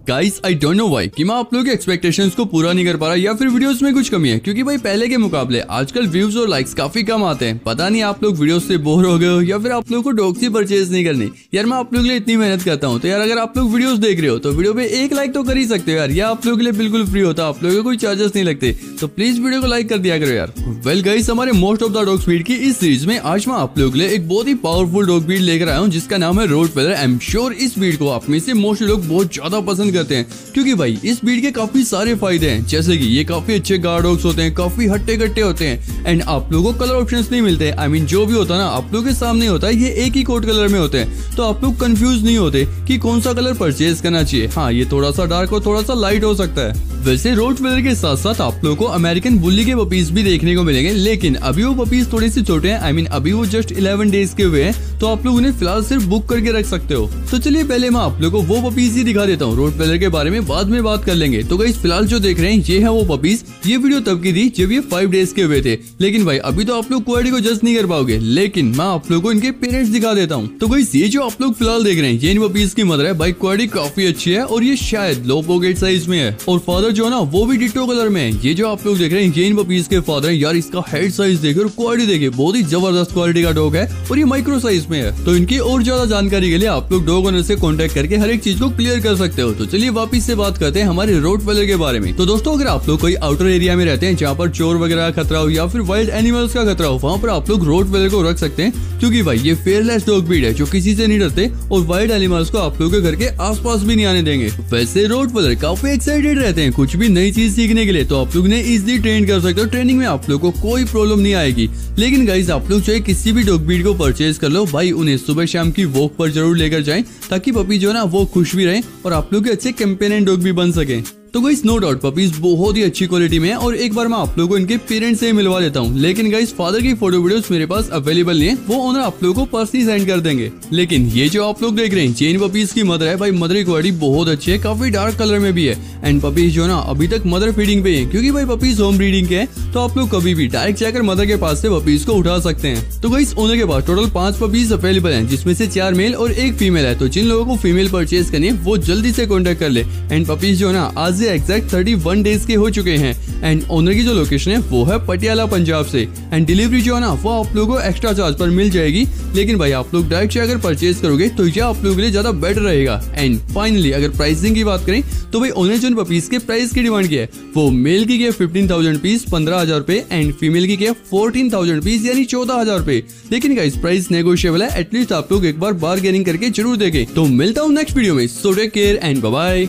Guys I don't know why कि मैं आप लोगों के एक्सपेक्टेशंस को पूरा नहीं कर पा रहा या फिर वीडियोस में कुछ कमी है, क्योंकि भाई पहले के मुकाबले आजकल व्यूज और लाइक्स काफी कम आते हैं। पता नहीं आप लोग वीडियोस से बोर हो गए हो या फिर आप लोगों को डॉग्स ही परचेज नहीं करनी। यार मैं आप लोगों के लिए इतनी मेहनत करता हूँ, तो यार अगर आप लोग वीडियोस देख रहे हो तो वीडियो पे एक लाइक तो कर ही सकते हो यार, या आप लोगों के लिए बिल्कुल फ्री होता है, आप लोगों को कोई चार्जेस नहीं लगते, तो प्लीज वीडियो को लाइक कर दिया करो यार। वेल गाइस, हमारे most of the dogs breed की इस सीरीज में आज मैं आप लोगों के लिए एक बहुत ही पावरफुल डॉग ब्रीड लेकर आया हूँ जिसका नाम है रोटवेलर। आई एम श्योर इस ब्रीड को आप में से मोस्टली लोग बहुत ज्यादा पसंद करते हैं, क्योंकि भाई इस ब्रीड के काफी सारे फायदे हैं, जैसे कि ये काफी अच्छे गार्ड डॉग्स होते हैं, काफी हट्टे कट्टे होते हैं, एंड आप लोगों को कलर ऑप्शंस नहीं मिलते। आई मीन जो भी होता है ना आप लोगों के सामने होता है, ये एक ही कोट कलर में होते हैं, तो आप लोग कंफ्यूज नहीं होते कि कौन सा कलर परचेज करना चाहिए। हाँ, ये थोड़ा सा डार्क और थोड़ा सा लाइट हो सकता है। वैसे रोटवेलर के साथ साथ आप लोगों को अमेरिकन बुल्ली के पपीज भी देखने को मिलेंगे, लेकिन अभी वो पपीज थोड़े से छोटे हैं। आई मीन अभी वो जस्ट 11 डेज के हुए हैं, तो आप लोग उन्हें फिलहाल सिर्फ बुक करके रख सकते हो। तो चलिए पहले मैं आप लोगों को वो पपीज ही दिखा देता हूँ, रोटवेलर के बारे में बाद में बात कर लेंगे। तो गाइस फिलहाल जो देख रहे हैं ये है वो पपीज। ये वीडियो तब की थी जब ये 5 डेज के हुए थे, लेकिन भाई अभी तो आप लोग क्वालिटी को जज नहीं कर पाओगे, लेकिन मैं आप लोगों को इनके पेरेंट्स दिखा देता हूँ। तो गाइस ये जो आप लोग फिलहाल देख रहे हैं ये इन पपीज की मदर है। भाई क्वालिटी काफी अच्छी है और ये शायद लो पॉकेट साइज में है, और फादर जो है ना वो भी डिट्टो कलर में है। ये जो आप लोग देख रहे हैं ये इन पपीज के फादर है। यार इसका हेड साइज देखिए और क्वालिटी देखिए, बहुत ही जबरदस्त क्वालिटी का डॉग है और ये माइक्रो साइज में है। तो इनकी और ज्यादा जानकारी के लिए आप लोग डॉग ओनर से कांटेक्ट करके हर एक चीज को क्लियर कर सकते हो। तो चलिए वापस से बात करते हैं हमारे रोटवेलर के बारे में। तो दोस्तों अगर आप लोग कोई आउटर एरिया में रहते हैं जहाँ पर चोर वगैरह का खतरा हो या फिर वाइल्ड एनिमल्स का खतरा हो, वहाँ पर आप लोग रोटवेलर को रख सकते हैं, क्योंकि भाई ये फेयरलेस डॉग ब्रीड है जो किसी से नहीं डरते और वाइल्ड एनिमल्स को आप लोगों के घर के आसपास भी नहीं आने देंगे। वैसे रोटवेलर काफी एक्साइटेड रहते हैं कुछ भी नई चीज सीखने के लिए, तो आप लोग ने इजीली ट्रेन कर सकते हो। ट्रेनिंग में आप लोग को कोई प्रॉब्लम नहीं आएगी। लेकिन गाइस आप लोग चाहे किसी भी डॉग ब्रीड को परचेज कर लो, भाई उन्हें सुबह शाम की वॉक पर जरूर लेकर जाएं, ताकि पपी जो है ना वो खुश भी रहे और आप लोग के अच्छे कंपेनियन डॉग भी बन सके। तो गाइस नो डाउट पपीज बहुत ही अच्छी क्वालिटी में है, और एक बार मैं आप लोगों को इनके पेरेंट्स से मिलवा देता हूँ। लेकिन गाइस फादर की फोटो वीडियोस मेरे पास अवेलेबल नहीं है, वो ओनर आप लोगों को पर्सनली सेंड कर देंगे। लेकिन ये जो आप लोग देख रहे हैं चेन पपीज की मदर है। भाई मदर की क्वालिटी बहुत अच्छी है, काफी डार्क कलर में भी है, एंड पपीज जो ना अभी तक मदर फीडिंग पे है, क्योंकि भाई पपीज होम ब्रीडिंग के हैं, तो आप लोग कभी भी डायरेक्ट जाकर मदर के पास से पपीज को उठा सकते हैं। तो गाइस ओनर के पास टोटल 5 पपीज अवेलेबल हैं, जिसमें से 4 मेल और 1 फीमेल है। तो जिन लोगों को फीमेल परचेज करनी है वो जल्दी से कॉन्टेक्ट कर ले। एंड पपीज जो ना आज से एग्जैक्ट 31 डेज के हो चुके हैं, एंड ओनर की जो लोकेशन है वो है पटियाला पंजाब से, एंड डिलीवरी जो है ना वो आप लोगों को एक्स्ट्रा चार्ज पर मिल जाएगी। लेकिन भाई आप लोग डायरेक्ट से अगर परचेज करोगे तो ये आप लोगों के लिए ज्यादा बेटर रहेगा। एंड फाइनली अगर प्राइसिंग की बात करें तो भाई ओनर जो पपीज के प्राइस की डिमांड की है वो मेल की 15,000 रुपीज 15,000 रुपए, एंड फीमेल की 14,000 रुपीज यानी 14,000 रुपए। लेकिन गाइस प्राइस नेगोशिएबल है, एटलीस्ट आप लोग एक बार बार्गेनिंग करके जरूर देखें। तो मिलता हूँ नेक्स्ट वीडियो में, so take care and bye bye.